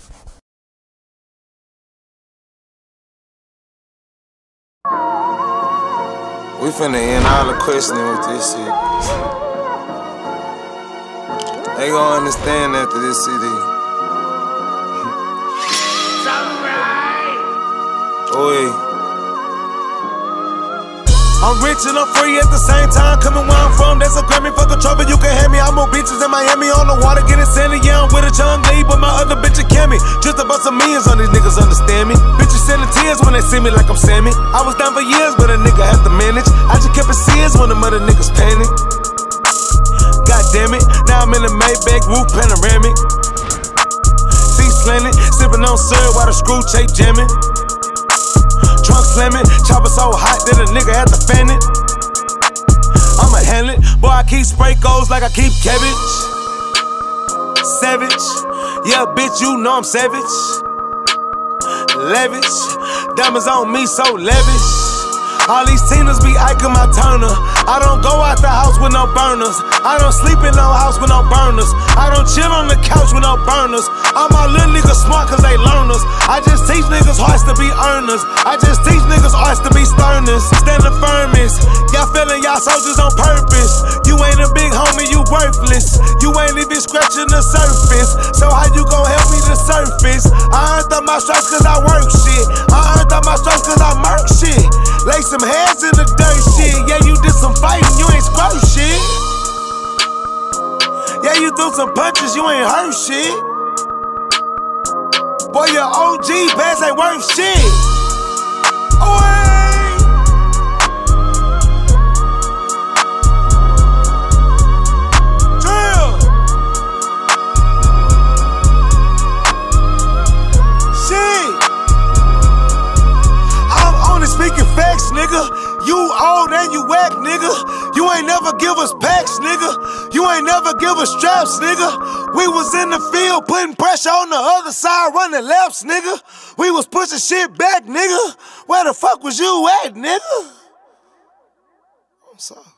We finna end all the questioning with this shit. They gon' understand after this CD. Oi. I'm rich and I'm free at the same time. Coming where I'm from, that's a Grammy. Fuck a trophy, you can have me. I'm on beaches in Miami on the water getting sandy. Yeah, I'm with a Chung Lee, but my other bitch a Cammy. Just about some millions on these niggas, understand me. Bitches sending tears when they see me like I'm Sammy. I was down for years, but a nigga had to manage. I just kept it serious when the mother niggas panic. God damn it, now I'm in the Maybach roof panoramic. See slanted, sipping on syrup while the screw tape jamming. Trunk slamming, chopper so hot that a nigga had to fan it. I'ma handle it, boy, I keep spray goals like I keep cabbage. Savage, yeah, bitch, you know I'm savage. Lavish, diamonds on me so lavish. All these Tinas be Ike my Turner. I don't go out the house with no burners. I don't sleep in no house with no burners. I don't chill on the couch with no burners. All my little niggas smart cause they learners. I just teach niggas hearts to be earners. I just teach niggas hearts to be sternest. Standing firmest. Y'all feeling y'all soldiers on purpose. You ain't a big homie, you worthless. You ain't even scratching the surface. So how you gon' help me to surface? I earned up my stripes cause I work shit. I earned up my stripes cause I murk shit. Lay some heads in the dirt shit. Yeah, you did some fighting, you ain't squirt shit. Yeah, you threw some punches, you ain't hurt shit. Boy, your OG pass ain't worth shit. Oh, hey. Drill. Shit. I'm only speaking facts, nigga. You old and you whack, nigga. You ain't never give us packs, nigga. You ain't never give us straps, nigga. We was in the field putting pressure on the other side, running laps, nigga. We was pushing shit back, nigga. Where the fuck was you at, nigga? I'm sorry.